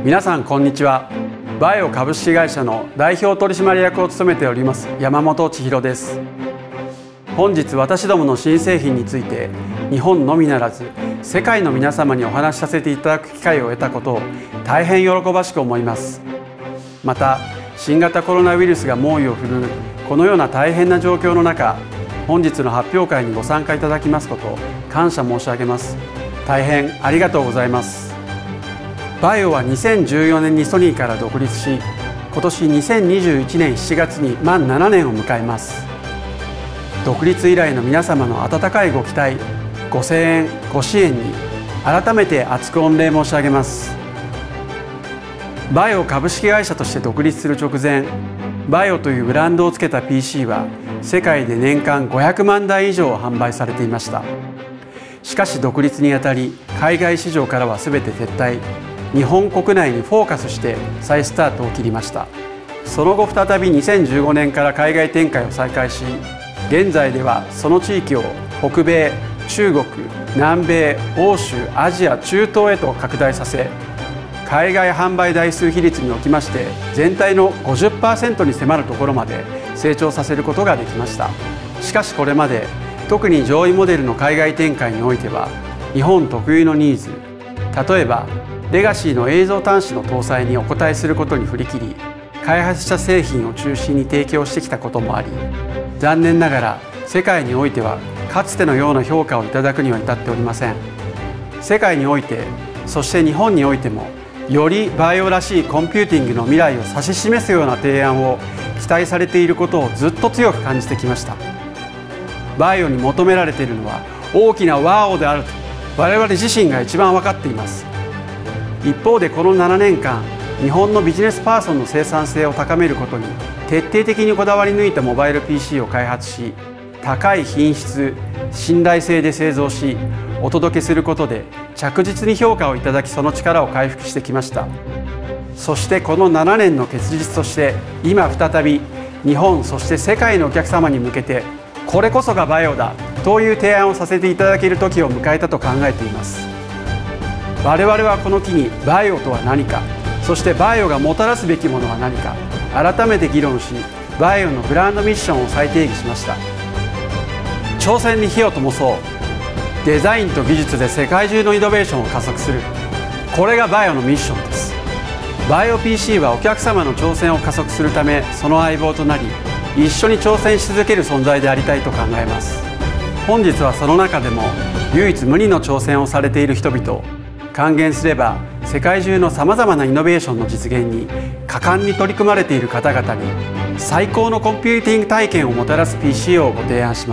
皆さんこんにちは。バイオ株式会社の代表取締役を務めております山本千尋です。本日私どもの新製品について日本のみならず世界の皆様にお話しさせていただく機会を得たことを大変喜ばしく思います。また新型コロナウイルスが猛威を振るうこのような大変な状況の中、本日の発表会にご参加いただきますことを感謝申し上げます。大変ありがとうございます。バイオは2014年にソニーから独立し、今年2021年7月に満7年を迎えます。独立以来の皆様の温かいご期待、ご声援、ご支援に改めて厚く御礼申し上げます。バイオ株式会社として独立する直前、バイオというブランドをつけた PC は世界で年間500万台以上販売されていました。しかし独立にあたり、海外市場からは全て撤退、日本国内にフォーカスして再スタートを切りました。その後再び2015年から海外展開を再開し、現在ではその地域を北米、中国、南米、欧州、アジア、中東へと拡大させ、海外販売台数比率におきまして全体の 50% に迫るところまで成長させることができました。しかしこれまで特に上位モデルの海外展開においては日本特有のニーズ、例えばレガシーの映像端子の搭載にお応えすることに振り切り、開発した製品を中心に提供してきたこともあり、残念ながら世界においてはかつてのような評価をいただくには至っておりません。世界において、そして日本においてもよりバイオらしいコンピューティングの未来を指し示すような提案を期待されていることをずっと強く感じてきました。バイオに求められているのは大きなワオであると我々自身が一番分かっています。一方でこの7年間、日本のビジネスパーソンの生産性を高めることに徹底的にこだわり抜いたモバイル PC を開発し、高い品質、信頼性で製造しお届けすることで着実に評価をいただき、その力を回復してきました。そしてこの7年の結実として今再び日本、そして世界のお客様に向けてこれこそがバイオだという提案をさせていただける時を迎えたと考えています。我々はこの機にバイオとは何か、そしてバイオがもたらすべきものは何か改めて議論し、バイオのブランドミッションを再定義しました。挑戦に火を灯そう。デザインと技術で世界中のイノベーションを加速する。これがバイオのミッションです。バイオ PC はお客様の挑戦を加速するためその相棒となり、一緒に挑戦し続ける存在でありたいと考えます。本日はその中でも唯一無二の挑戦をされている人々を還元すれば、世界中のさまざまなイノベーションの実現に果敢に取り組まれている方々に最高のコンピューティング体験をもたらす PC をご提案します。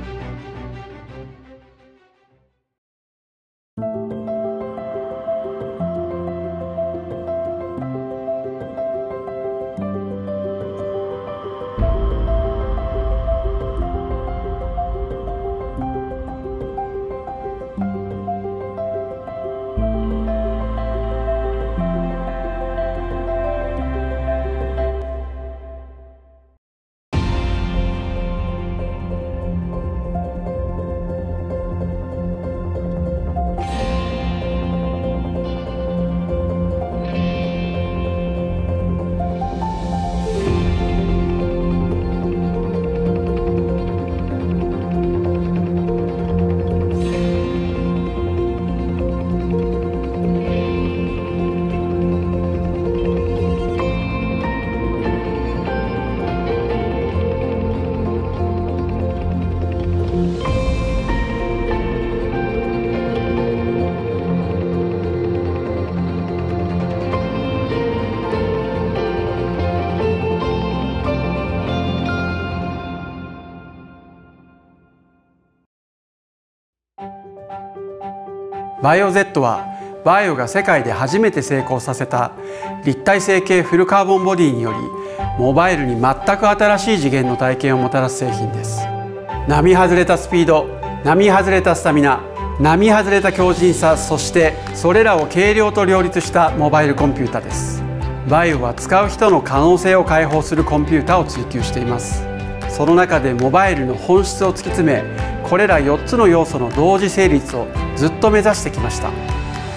バイオ Z はバイオが世界で初めて成功させた立体成形フルカーボンボディにより、モバイルに全く新しい次元の体験をもたらす製品です。並外れたスピード、並外れたスタミナ、並外れた強靭さ、そしてそれらを軽量と両立したモバイルコンピュータです。バイオは使う人の可能性を解放するコンピュータを追求しています。その中でモバイルの本質を突き詰め、これら4つの要素の同時成立をずっと目指してきました。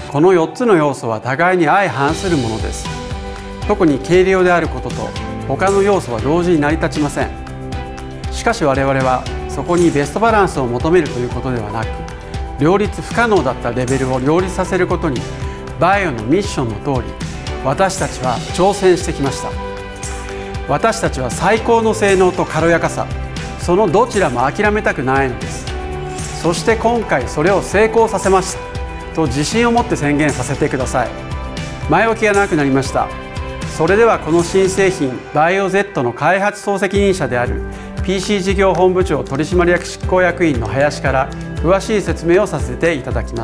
この4つの要素は互いに相反するものです。特に軽量であることと他の要素は同時に成り立ちません。しかし我々はそこにベストバランスを求めるということではなく、両立不可能だったレベルを両立させることにバイオのミッションの通り私たちは挑戦してきました。私たちは最高の性能と軽やかさ、そのどちらも諦めたくないのです。そして今回それを成功させましたと自信を持って宣言させてください。前置きが長くなりました。それではこの新製品バイオ Z の開発総責任者である PC 事業本部長取締役執行役員の林から詳しい説明をさせていただきます。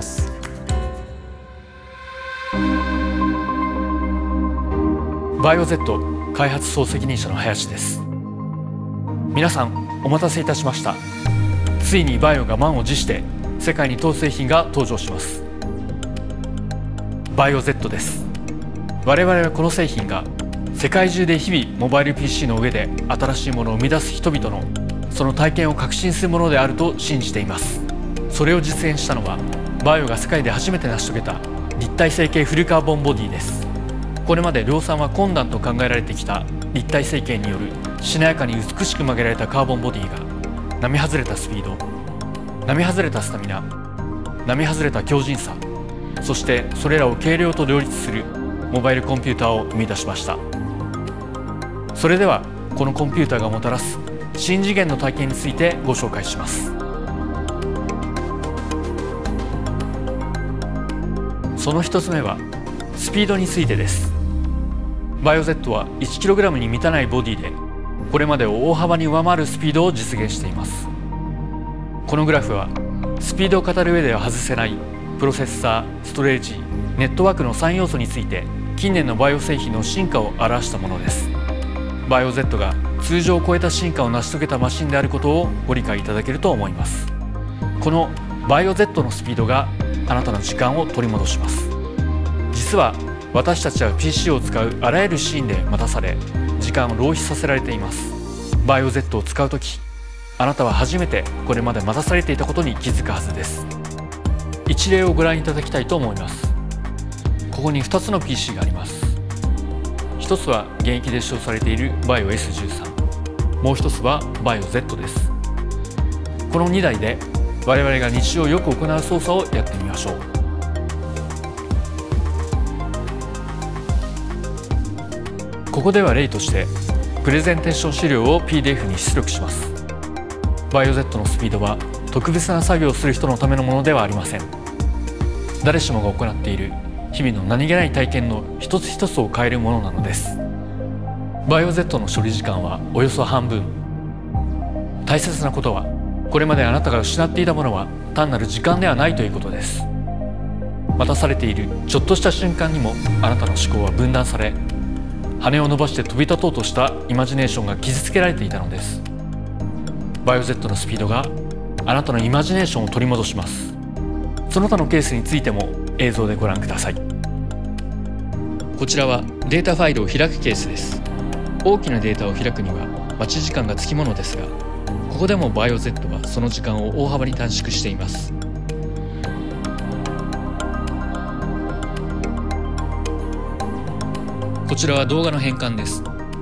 バイオ Z 開発総責任者の林です。皆さんお待たせいたしました。ついにバイオが満を持して世界に当製品が登場します。バイオ Z です。我々はこの製品が世界中で日々モバイル PC の上で新しいものを生み出す人々のその体験を確信するものであると信じています。それを実現したのはバイオが世界で初めて成し遂げた立体成形フルカーボンボディです。これまで量産は困難と考えられてきた立体成形によるしなやかに美しく曲げられたカーボンボディが並外れたスピード、並外れたスタミナ、並外れた強靭さ、そしてそれらを軽量と両立するモバイルコンピューターを生み出しました。それではこのコンピューターがもたらす新次元の体験についてご紹介します。その一つ目はスピードについてです。バイオ Z は 1kg に満たないボディでこれまでを大幅に上回るスピードを実現しています。このグラフはスピードを語る上では外せないプロセッサー、ストレージ、ネットワークの3要素について近年のバイオ製品の進化を表したものです。バイオ Z が通常を超えた進化を成し遂げたマシンであることをご理解いただけると思います。このバイオ Z のスピードがあなたの時間を取り戻します。実は私たちは PC を使うあらゆるシーンで待たされ時間を浪費させられています。バイオ Z を使うときあなたは初めてこれまで待たされていたことに気づくはずです。一例をご覧いただきたいと思います。ここに2つの PC があります。1つは現役で使用されているバイオ S13、もう1つはバイオ Z です。この2台で我々が日常よく行う操作をやってみましょう。ここでは例としてプレゼンテーション資料を PDF に出力します。バイオ Z のスピードは特別な作業をする人のためのものではありません。誰しもが行っている日々の何気ない体験の一つ一つを変えるものなのです。バイオ Z の処理時間はおよそ半分。大切なことはこれまであなたが失っていたものは単なる時間ではないということです。待たされているちょっとした瞬間にもあなたの思考は分断され、羽を伸ばして飛び立とうとしたイマジネーションが傷つけられていたのです。バイオ Z のスピードがあなたのイマジネーションを取り戻します。その他のケースについても映像でご覧ください。こちらはデータファイルを開くケースです。大きなデータを開くには待ち時間がつきものですが、ここでもバイオ Z はその時間を大幅に短縮しています。こちらは動画の変換です。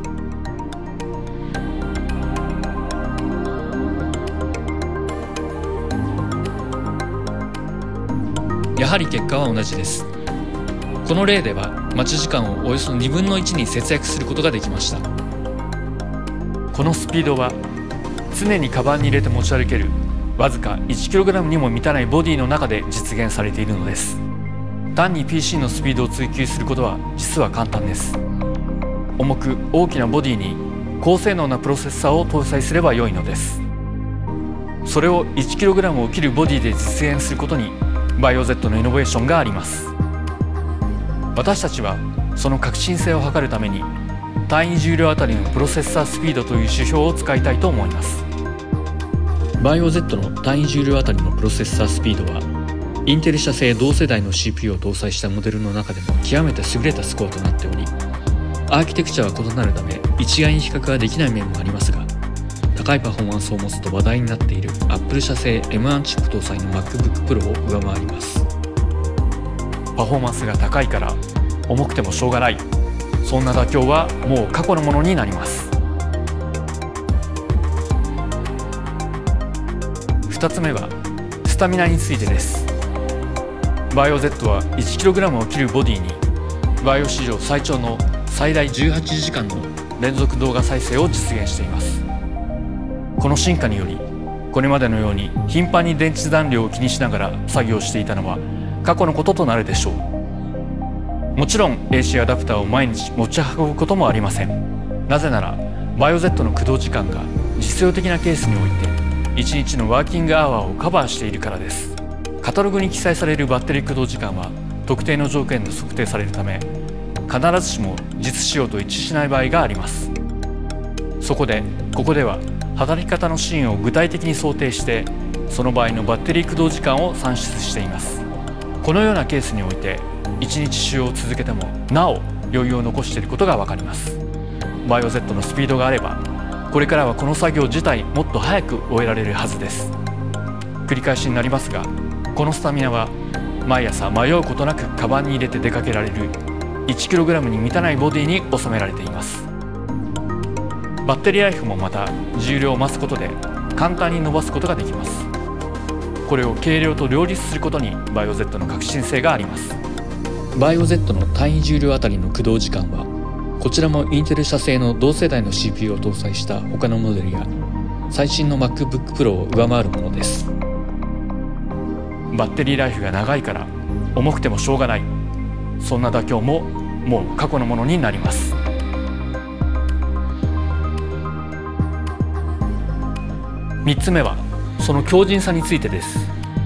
やはり結果は同じです。この例では待ち時間をおよそ2分の1に節約することができました。このスピードは常にカバンに入れて持ち歩けるわずか 1kg にも満たないボディの中で実現されているのです。単に PC のスピードを追求することは実は簡単です。重く大きなボディに高性能なプロセッサーを搭載すれば良いのです。それを 1kg を切るボディで実現することにバイオ Z のイノベーションがあります。私たちはその革新性を図るために単位重量あたりのプロセッサースピードという指標を使いたいと思います。バイオ Z の単位重量あたりのプロセッサースピードはインテル社製同世代の CPU を搭載したモデルの中でも極めて優れたスコアとなっており、アーキテクチャは異なるため一概に比較はできない面もありますが、高いパフォーマンスを持つと話題になっている Apple 社製 M1 チップ搭載の MacBook Pro を上回ります。 パフォーマンスが高いから重くてもしょうがない、そんな妥協はもう過去のものになります。2つ目はスタミナについてです。バイオ Z は 1kg を切るボディにバイオ史上最長の最大18時間の連続動画再生を実現しています。この進化によりこれまでのように頻繁に電池残量を気にしながら作業していたのは過去のこととなるでしょう。もちろん AC アダプターを毎日持ち運ぶこともありません。なぜならバイオ Z の駆動時間が実用的なケースにおいて1日のワーキングアワーをカバーしているからです。カタログに記載されるバッテリー駆動時間は特定の条件で測定されるため、必ずしも実使用と一致しない場合があります。そこでここでは働き方のシーンを具体的に想定してその場合のバッテリー駆動時間を算出しています。このようなケースにおいて1日使用を続けてもなお余裕を残していることが分かります。バイオ Z のスピードがあればこれからはこの作業自体もっと早く終えられるはずです。繰り返しになりますが、このスタミナは毎朝迷うことなくカバンに入れて出かけられる 1kg に満たないボディに収められています。バッテリーライフもまた重量を増すことで簡単に伸ばすことができます。これを軽量と両立することにバイオ Z の革新性があります。バイオ Z の単位重量あたりの駆動時間はこちらもインテル社製の同世代の CPU を搭載した他のモデルや最新の MacBook Pro を上回るものです。バッテリーライフが長いから重くてもしょうがない、そんな妥協ももう過去のものになります。3つ目はその強靭さについてです。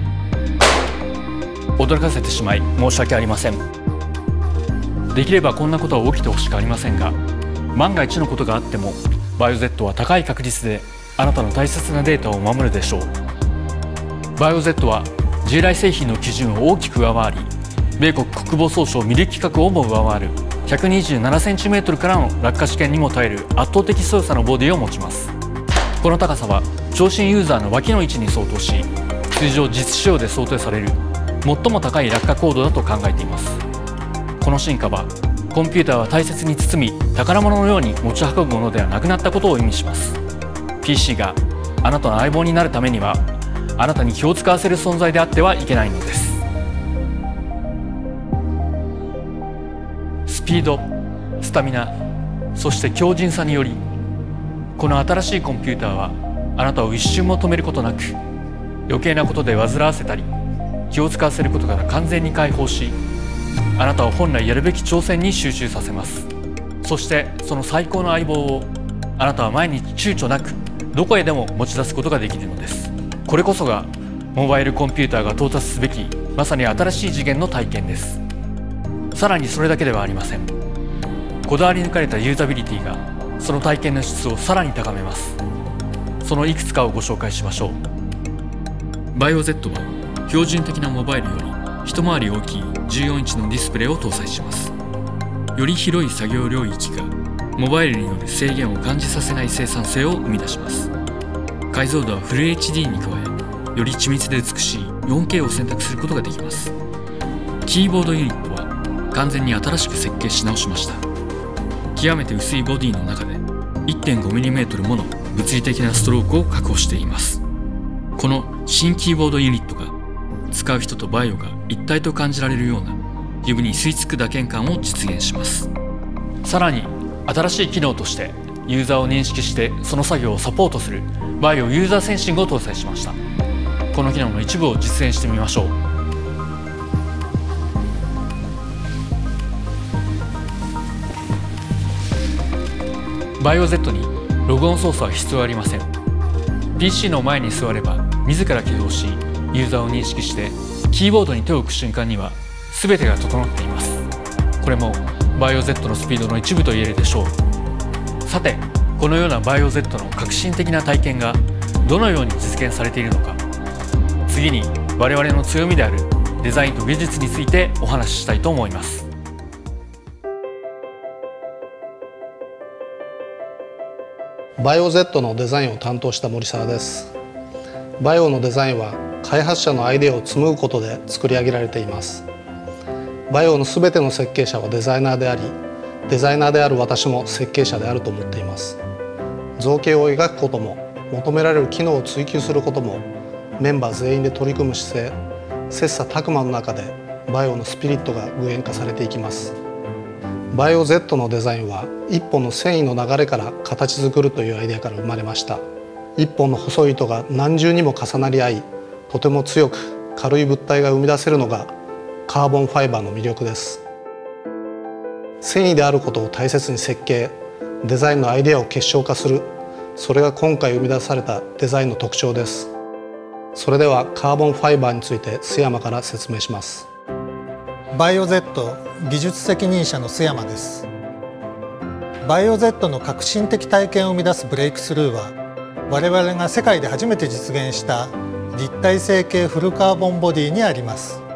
驚かせてしまい申し訳ありません。できればこんなことは起きてほしくありませんが、万が一のことがあってもバイオ Z は高い確率であなたの大切なデータを守るでしょう。バイオ Z は従来製品の基準を大きく上回り、米国国防総省ミリ規格をも上回る 127cm からの落下試験にも耐える圧倒的強さのボディを持ちます。この高さは長身ユーザーの脇の位置に相当し、通常実使用で想定される最も高い落下高度だと考えています。この進化はコンピューターは大切に包み宝物のように持ち運ぶものではなくなったことを意味します。 PC があなたの相棒になるためにはあなたに気を使わせる存在であってはいけないのです。スピード、スタミナ、そして強靭さによりこの新しいコンピューターはあなたを一瞬も止めることなく、余計なことで煩わせたり気を使わせることから完全に解放し、あなたを本来やるべき挑戦に集中させます。そしてその最高の相棒をあなたは毎日躊躇なくどこへでも持ち出すことができるのです。これこそがモバイルコンピューターが到達すべきまさに新しい次元の体験です。さらにそれだけではありません。こだわり抜かれたユーザビリティがその体験の質をさらに高めます。そのいくつかをご紹介しましょう。バイオ Z は標準的なモバイルより一回り大きい14インチのディスプレイを搭載します。より広い作業領域がモバイルによる制限を感じさせない生産性を生み出します。解像度はフル HD に加え、より緻密で美しい 4K を選択することができます。キーボードユニットは完全に新しく設計し直しました。極めて薄いボディの中で 1.5mm もの物理的なストロークを確保しています。この新キーボードユニットが使う人とバイオが一体と感じられるような指に吸い付く打鍵感を実現します。さらに新しい機能としてユーザーを認識してその作業をサポートするバイオユーザーセンシングを搭載しました。この機能の一部を実演してみましょう。バイオ Z にログオン操作は必要ありません。 PC の前に座れば自ら起動しユーザーを認識してキーボードに手を置く瞬間には全てが整っています。これもバイオ Z のスピードの一部と言えるでしょう。さてこのようなバイオ Z の革新的な体験がどのように実現されているのか、次に我々の強みであるデザインと技術についてお話ししたいと思います。 バイオ Z のデザインを担当した森沢です。バイオのデザインは開発者のアイデアを紡ぐことで作り上げられています。 バイオのすべての設計者はデザイナーであり、デザイナーである私も設計者であると思っています。造形を描くことも求められる機能を追求することもメンバー全員で取り組む姿勢、切磋琢磨の中でバイオのスピリットが具現化されていきます。バイオ Z のデザインは一本の繊維の流れから形作るというアイデアから生まれました。一本の細い糸が何重にも重なり合い、とても強く軽い物体が生み出せるのがカーボンファイバーの魅力です。繊維であることを大切に設計、デザインのアイデアを結晶化する、それが今回生み出されたデザインの特徴です。それではカーボンファイバーについて須山から説明します。 バイオ Z 技術責任者の須山です。バイオ Z の革新的体験を生み出すブレイクスルーは、我々が世界で初めて実現した立体成形フルカーボンボディにあります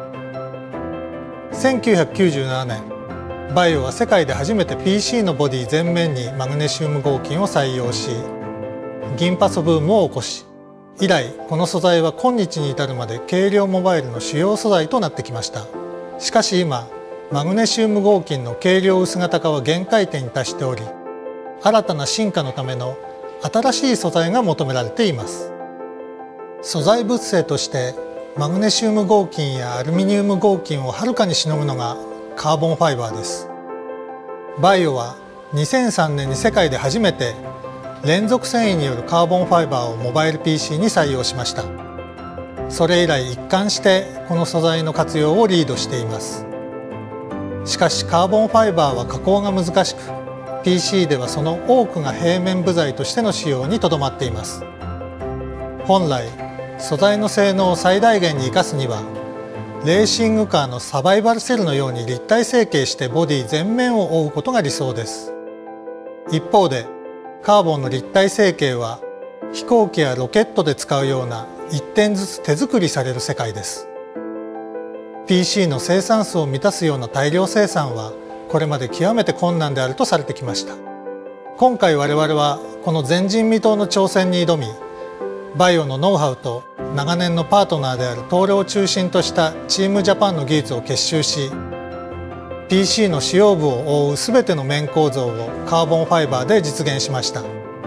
。1997年、バイオは世界で初めて PC のボディ全面にマグネシウム合金を採用し、銀パ素ブームを起こし、以来この素材は今日に至るまで軽量モバイルの主要素材となってきました。しかし今、マグネシウム合金の軽量薄型化は限界点に達しており、新たな進化のための新しい素材が求められています。素材物性としてマグネシウム合金やアルミニウム合金をはるかにしのぐのがカーボンファイバーです。バイオは2003年に世界で初めて連続繊維によるカーボンファイバーをモバイル PC に採用しました。それ以来一貫してこの素材の活用をリードしています。しかしカーボンファイバーは加工が難しく、 PC ではその多くが平面部材としての使用にとどまっています。本来素材の性能を最大限に生かすには、レーシングカーのサバイバルセルのように立体成形してボディ全面を覆うことが理想です。一方でカーボンの立体成形は飛行機やロケットで使うような一点ずつ手作りされる世界です。 PC の生産数を満たすような大量生産はこれまで極めて困難であるとされてきました。今回我々はこの前人未到の挑戦に挑み、バイオのノウハウと長年のパートナーである東レを中心としたチームジャパンの技術を結集し、 PC の主要部を覆うすべての面構造をカーボンファイバーで実現しました。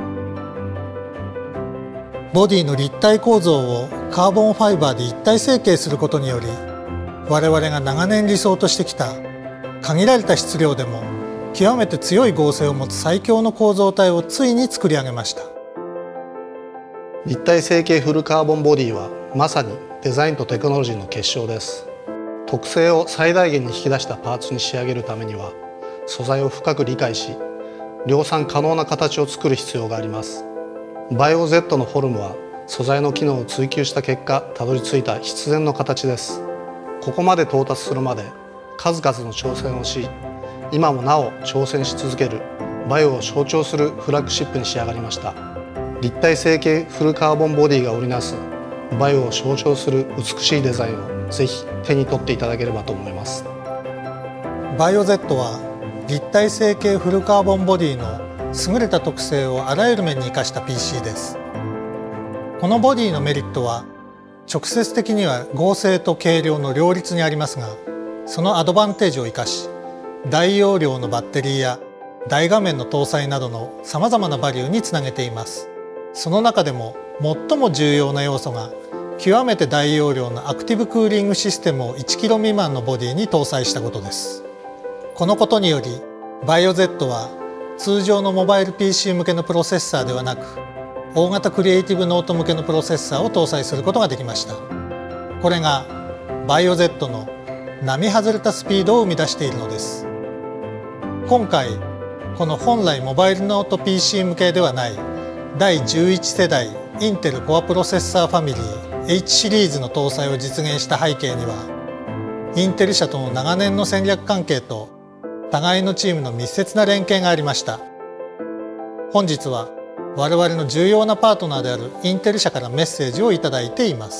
ボディの立体構造をカーボンファイバーで一体成形することにより、我々が長年理想としてきた限られた質量でも極めて強い剛性を持つ最強の構造体をついに作り上げました。 立体成形フルカーボンボディはまさにデザインとテクノロジーの結晶です。特性を最大限に引き出したパーツに仕上げるためには、素材を深く理解し量産可能な形を作る必要があります。バイオ Z のフォルムは素材の機能を追求した結果たどり着いた必然の形です。ここまで到達するまで数々の挑戦をし、今もなお挑戦し続けるバイオを象徴するフラッグシップに仕上がりました。立体成形フルカーボンボディが織りなすバイオを象徴する美しいデザインをぜひ手に取っていただければと思います。 バイオ Z は立体成形フルカーボンボディの優れた特性をあらゆる面に生かした PC です。このボディのメリットは直接的には剛性と軽量の両立にありますが、そのアドバンテージを生かし、大容量のバッテリーや大画面の搭載などのさまざまなバリューにつなげています。その中でも最も重要な要素が極めて大容量のアクティブクーリングシステムを 1kg 未満のボディに搭載したことです。このことによりバイオ Z は通常のモバイル PC 向けのプロセッサーではなく、大型クリエイティブノート向けのプロセッサーを搭載することができました。これがバイオ Z の並外れたスピードを生み出しているのです。今回この本来モバイルノート PC 向けではない第11世代インテルコアプロセッサーファミリー H シリーズの搭載を実現した背景には、インテル社との長年の戦略関係と互いのチームの密接な連携がありました。本日は我々の重要なパートナーであるインテル社からメッセージをいただいています。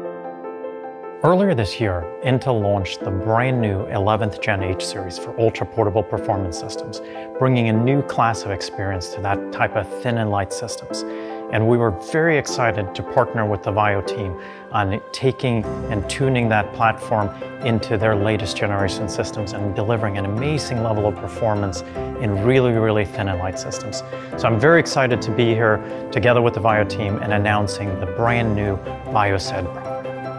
Earlier this year, Intel launched the brand new 11th Gen H series for ultra-portable performance systems, bringing a new class of experience to that type of thin and light systems. And we were very excited to partner with the VAIO team on taking and tuning that platform into their latest generation systems and delivering an amazing level of performance in really, really thin and light systems. So I'm very excited to be here together with the VAIO team and announcing the brand new VAIOSED product.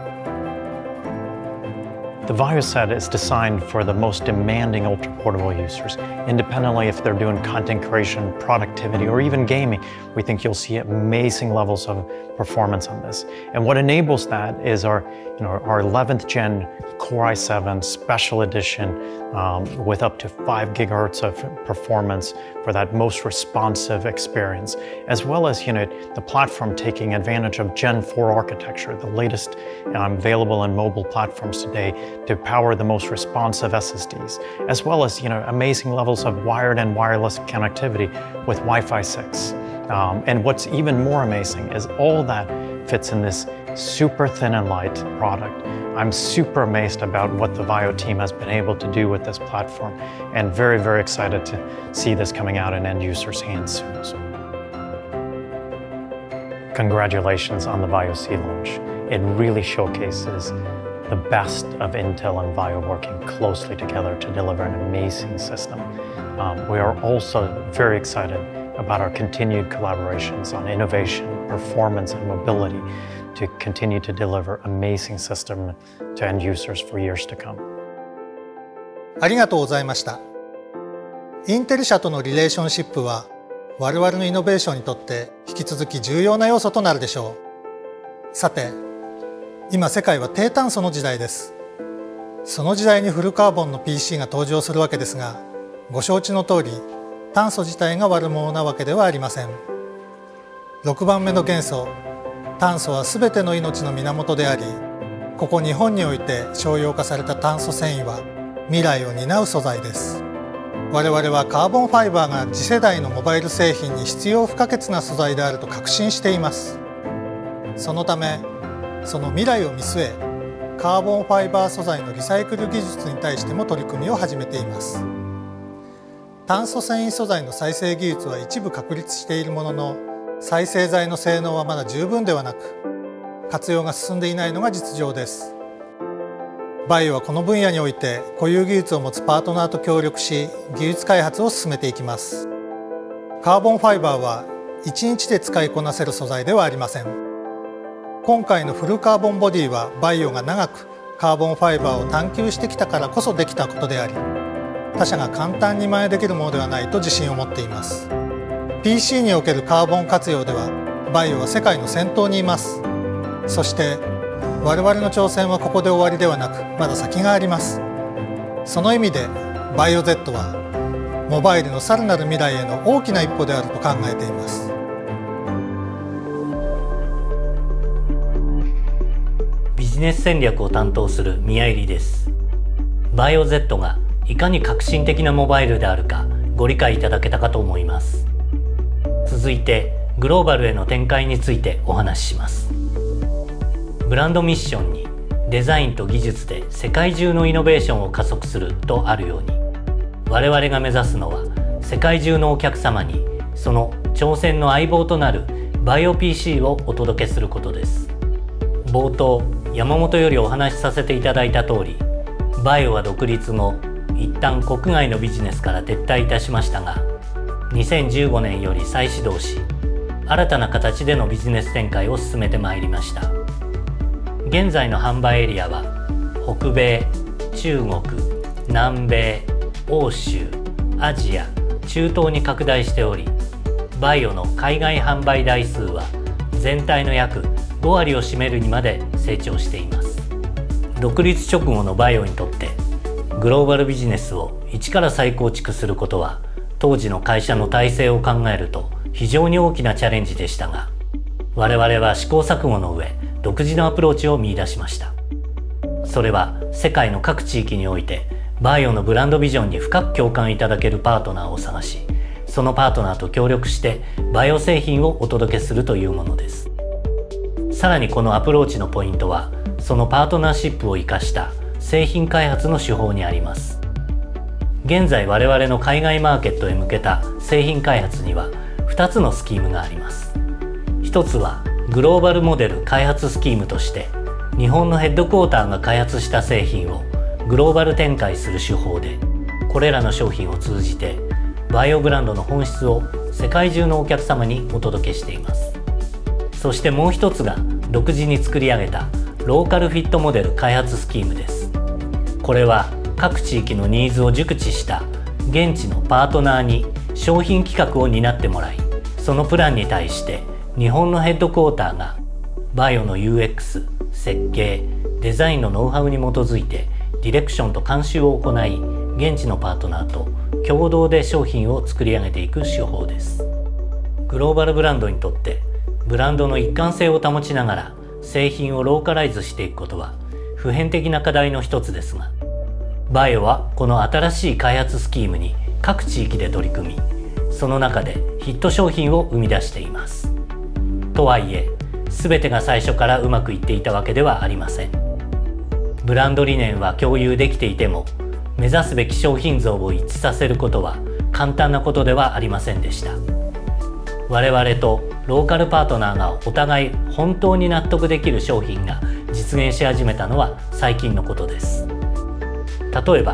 The VAIOSED is designed for the most demanding ultra-portable users. Independently if they're doing content creation, productivity, or even gaming, we think you'll see amazing levels of performance on this. And what enables that is our 11th gen Core i7 special edition with up to 5 gigahertz of performance for that most responsive experience, as well as the platform taking advantage of Gen 4 architecture, the latest available in mobile platforms today, to power the most responsive SSDs, as well as amazing levels of wired and wireless connectivity with Wi-Fi 6. And what's even more amazing is all that fits in this super thin and light product. I'm super amazed about what the VAIO team has been able to do with this platform, and very, very excited to see this coming out in end users' hands soon. Congratulations on the VAIO C launch. It really showcases the best of Intel and VAIO working closely together to deliver an amazing system. We are also very excited about our continued collaborations on innovation, performance, and mobility to continue to deliver amazing system to end users for years to come. ありがとうございました。インテル社とのリレーションシップは我々のイノベーションにとって引き続き重要な要素となるでしょう。さて、今世界は低炭素の時代です。その時代にフルカーボンの PC が登場するわけですが、ご承知の通り炭素自体が悪者なわけではありません。6番目の元素、炭素は全ての命の源であり、ここ日本において商用化された炭素繊維は未来を担う素材です。我々はカーボンファイバーが次世代のモバイル製品に必要不可欠な素材であると確信しています。そのため、その未来を見据え、カーボンファイバー素材のリサイクル技術に対しても取り組みを始めています。炭素繊維素材の再生技術は一部確立しているものの、再生材の性能はまだ十分ではなく、活用が進んでいないのが実情です。バイオはこの分野において固有技術を持つパートナーと協力し、技術開発を進めていきます。カーボンファイバーは1日で使いこなせる素材ではありません。今回のフルカーボンボディはバイオが長くカーボンファイバーを探求してきたからこそできたことであり、他社が簡単に真似できるものではないと自信を持っています。PC におけるカーボン活用ではバイオは世界の先頭にいます。そして我々の挑戦はここで終わりではなく、まだ先があります。その意味でバイオ Z はモバイルのさらなる未来への大きな一歩であると考えています。 ビジネス戦略を担当する宮入です。バイオ Z がいかに革新的なモバイルであるかご理解いただけたかと思います。続いてグローバルへの展開についてお話しします。ブランドミッションにデザインと技術で世界中のイノベーションを加速するとあるように、我々が目指すのは世界中のお客様にその挑戦の相棒となるバイオ PC をお届けすることです。冒頭山本よりお話しさせていただいた通り、バイオは独立後一旦国外のビジネスから撤退いたしましたが、2015年より再始動し、新たな形でのビジネス展開を進めてまいりました。現在の販売エリアは北米、中国、南米、欧州、アジア、中東に拡大しており、バイオの海外販売台数は全体の約5割を占めるにまで成長しています。独立直後のバイオにとってグローバルビジネスを一から再構築することは、当時の会社の体制を考えると非常に大きなチャレンジでしたが、我々は試行錯誤の上独自のアプローチを見出しました。それは世界の各地域においてバイオのブランドビジョンに深く共感いただけるパートナーを探し、そのパートナーと協力してバイオ製品をお届けするというものです。さらにこのアプローチのポイントは、そのパートナーシップを生かした製品開発の手法にあります。現在我々の海外マーケットへ向けた製品開発には2つのスキームがあります。1 一つはグローバルモデル開発スキームとして日本のヘッドクォーターが開発した製品をグローバル展開する手法で、これらの商品を通じてバイオブランドの本質を世界中のお客様にお届けしています。そしてもう一つが独自に作り上げたローカルフィットモデル開発スキームです。これは各地域のニーズを熟知した現地のパートナーに商品企画を担ってもらい、そのプランに対して日本のヘッドクォーターがバイオの UX、設計、デザインのノウハウに基づいてディレクションと監修を行い、現地のパートナーと共同で商品を作り上げていく手法です。グローバルブランドにとってブランドの一貫性を保ちながら製品をローカライズしていくことは普遍的な課題の一つですが、バイオはこの新しい開発スキームに各地域で取り組み、その中でヒット商品を生み出しています。とはいえ、全てが最初からうまくいっていたわけではありません。ブランド理念は共有できていても、目指すべき商品像を一致させることは簡単なことではありませんでした。我々とローカルパートナーがお互い本当に納得できる商品が実現し始めたのは最近のことです。例えば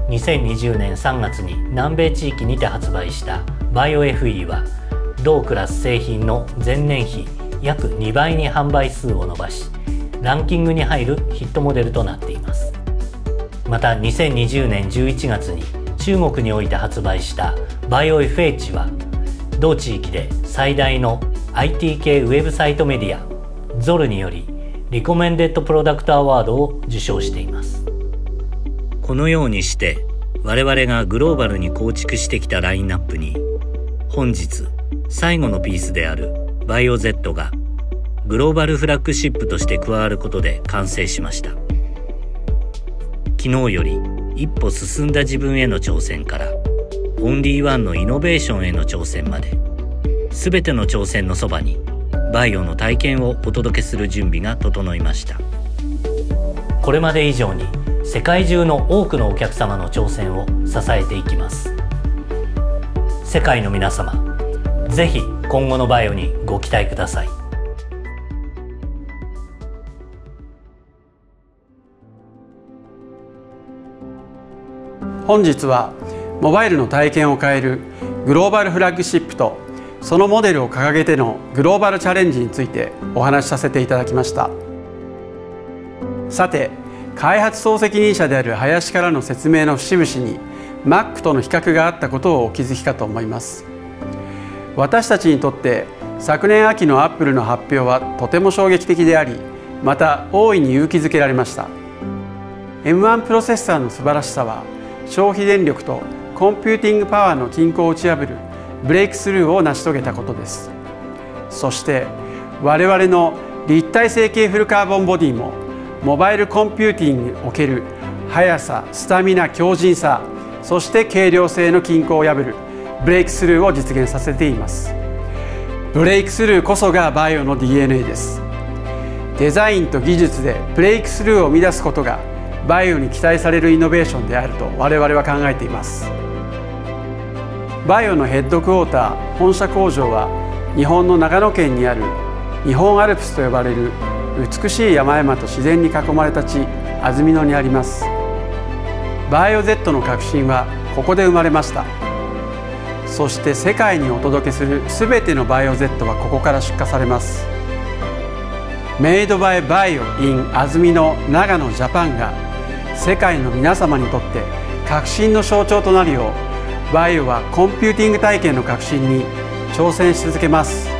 2020年3月に南米地域にて発売したバイオ FE は同クラス製品の前年比約2倍に販売数を伸ばし、ランキングに入るヒットモデルとなっています。また2020年11月に中国において発売したバイオ FH は同地域で最大の IT 系ウェブサイトメディア ZOL によりリコメンデッドプロダクトアワードを受賞しています。このようにして我々がグローバルに構築してきたラインナップに、本日最後のピースであるバイオ Z がグローバルフラッグシップとして加わることで完成しました。昨日より一歩進んだ自分への挑戦からオンリーワンのイノベーションへの挑戦まで、全ての挑戦のそばにバイオの体験をお届けする準備が整いました。これまで以上に世界中の多くのお客様の挑戦を支えていきます。世界の皆様、ぜひ今後のバイオにご期待ください。 本日はモバイルの体験を変えるグローバルフラッグシップとそのモデルを掲げてのグローバルチャレンジについてお話しさせていただきました。さて、開発総責任者である林からの説明の節々に Mac との比較があったことをお気づきかと思います。私たちにとって昨年秋の Apple の発表はとても衝撃的であり、また大いに勇気づけられました。 M1 プロセッサーの素晴らしさは消費電力とコンピューティングパワーの均衡を打ち破るブレイクスルーを成し遂げたことです。そして我々の立体成形フルカーボンボディもモバイルコンピューティングにおける速さ、スタミナ、強靭さ、そして軽量性の均衡を破るブレイクスルーを実現させています。ブレイクスルーこそがバイオの DNA です。デザインと技術でブレイクスルーを生み出すことがバイオに期待されるイノベーションであると我々は考えています。バイオのヘッドクォーター本社工場は日本の長野県にある日本アルプスと呼ばれる美しい山々と自然に囲まれた地安曇野にあります。バイオ Z の革新はここで生まれました。そして世界にお届けするすべてのバイオ Z はここから出荷されます。メイドバイバイオ in 安曇野長野ジャパンが世界の皆様にとって革新の象徴となるよう、バイオはコンピューティング体験の革新に挑戦し続けます。